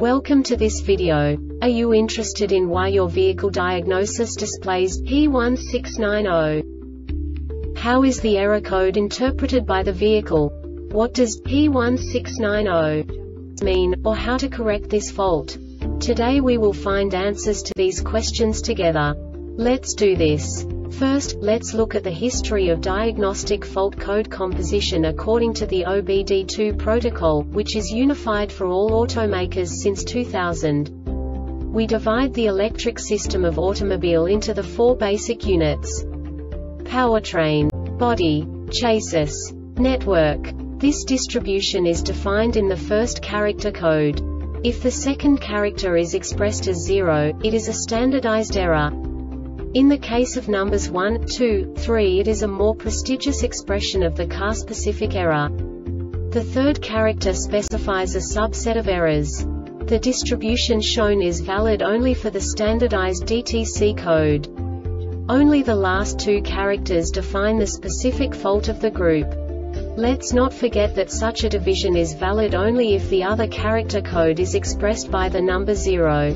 Welcome to this video. Are you interested in why your vehicle diagnosis displays P1690? How is the error code interpreted by the vehicle? What does P1690 mean, or how to correct this fault? Today we will find answers to these questions together. Let's do this. First, let's look at the history of diagnostic fault code composition according to the OBD2 protocol, which is unified for all automakers since 2000. We divide the electric system of automobile into the four basic units: powertrain, body, chassis, network. This distribution is defined in the first character code. If the second character is expressed as 0, it is a standardized error. In the case of numbers 1, 2, 3, it is a more prestigious expression of the car-specific error. The third character specifies a subset of errors. The distribution shown is valid only for the standardized DTC code. Only the last two characters define the specific fault of the group. Let's not forget that such a division is valid only if the other character code is expressed by the number 0.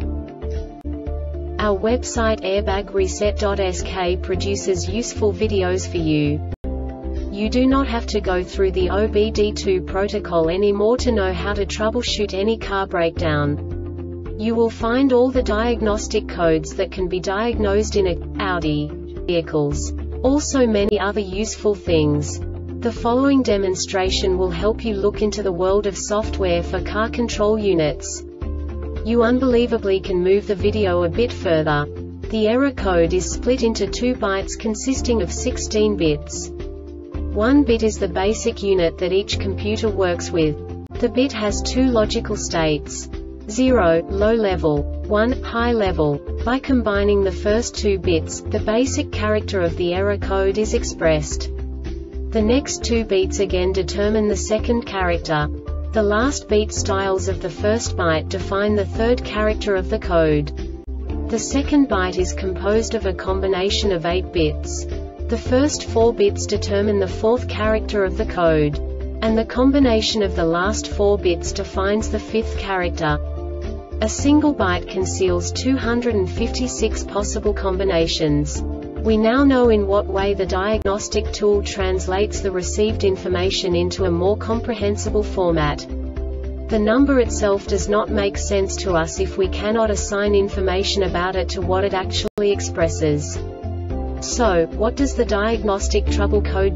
Our website airbagreset.sk produces useful videos for you. You do not have to go through the OBD2 protocol anymore to know how to troubleshoot any car breakdown. You will find all the diagnostic codes that can be diagnosed in Audi vehicles. Also many other useful things. The following demonstration will help you look into the world of software for car control units. You unbelievably can move the video a bit further. The error code is split into 2 bytes consisting of 16 bits. 1 bit is the basic unit that each computer works with. The bit has 2 logical states: 0, low level, 1, high level. By combining the first 2 bits, the basic character of the error code is expressed. The next 2 beats again determine the second character. The last beat styles of the first byte define the third character of the code. The second byte is composed of a combination of 8 bits. The first 4 bits determine the fourth character of the code. And the combination of the last 4 bits defines the fifth character. A single byte conceals 256 possible combinations. We now know in what way the diagnostic tool translates the received information into a more comprehensible format. The number itself does not make sense to us if we cannot assign information about it to what it actually expresses. So, what does the diagnostic trouble code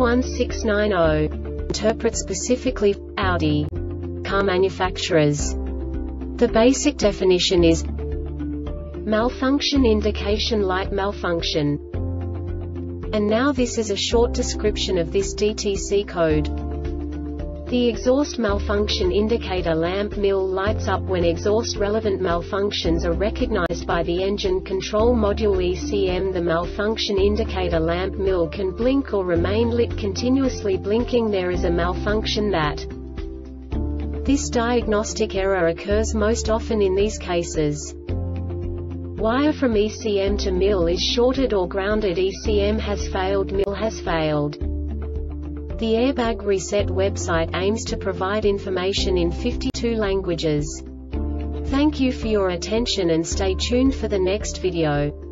P1690 interpret specifically for Audi car manufacturers? The basic definition is malfunction indication light malfunction. And now this is a short description of this DTC code. The exhaust malfunction indicator lamp MIL lights up when exhaust relevant malfunctions are recognized by the engine control module ECM. The malfunction indicator lamp MIL can blink or remain lit continuously blinking. There is a malfunction that. This diagnostic error occurs most often in these cases: wire from ECM to MIL is shorted or grounded. ECM has failed. MIL has failed. The Airbag Reset website aims to provide information in 52 languages. Thank you for your attention and stay tuned for the next video.